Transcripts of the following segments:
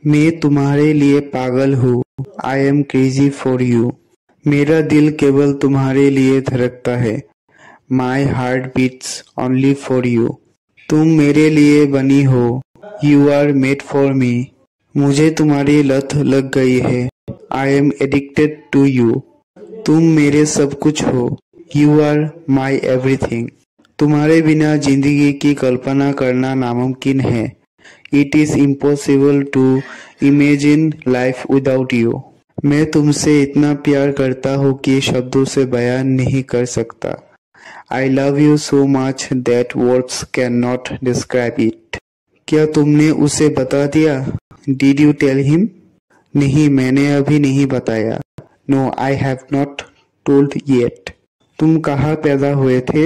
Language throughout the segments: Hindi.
मैं तुम्हारे लिए पागल हूँ। I am crazy for you. मेरा दिल केवल तुम्हारे लिए धड़कता है। My heart beats only for you. तुम मेरे लिए बनी हो। You are made for me. मुझे तुम्हारी लत लग गई है। I am addicted to you. तुम मेरे सब कुछ हो। You are my everything. तुम्हारे बिना जिंदगी की कल्पना करना नामुमकिन है। It is impossible to imagine life without you. मैं तुमसे इतना प्यार करता हूँ कि शब्दों से बयान नहीं कर सकता। I love you so much that words can not describe it. क्या तुमने उसे बता दिया? Did you tell him? नहीं, मैंने अभी नहीं बताया। No, I have not told yet. तुम कहाँ पैदा हुए थे?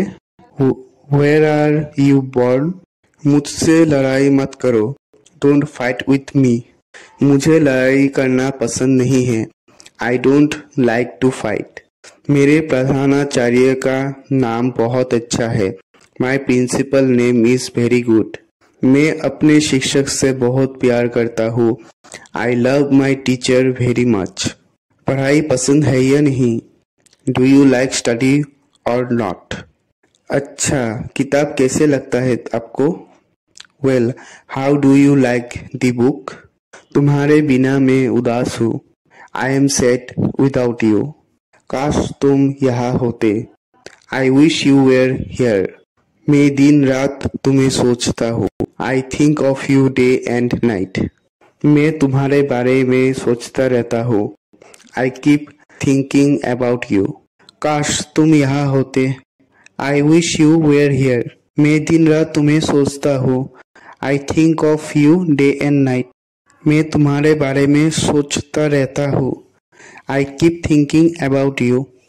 Where are you born? मुझसे लड़ाई मत करो। Don't fight with me. मुझे लड़ाई करना पसंद नहीं है। I don't like to fight. मेरे प्रधानाचार्य का नाम बहुत अच्छा है। माई principal name is very good. मैं अपने शिक्षक से बहुत प्यार करता हूँ। I love my teacher very much. पढ़ाई पसंद है या नहीं? डू यू लाइक स्टडी और नॉट? अच्छा, किताब कैसे लगता है आपको? Well, how do you like the book? तुम्हारे बिना मैं उदास हूँ। I am sad without you. काश तुम यहाँ होते। I wish you were here. मैं दिन रात तुम्हें सोचता हूँ। I think of you day and night. मैं तुम्हारे बारे में सोचता रहता हूँ। I keep thinking about you. काश तुम यहाँ होते। I wish you were here. मैं दिन रात तुम्हें सोचता हूँ। I think of you day and night. मैं तुम्हारे बारे में सोचता रहता हूँ। I keep thinking about you.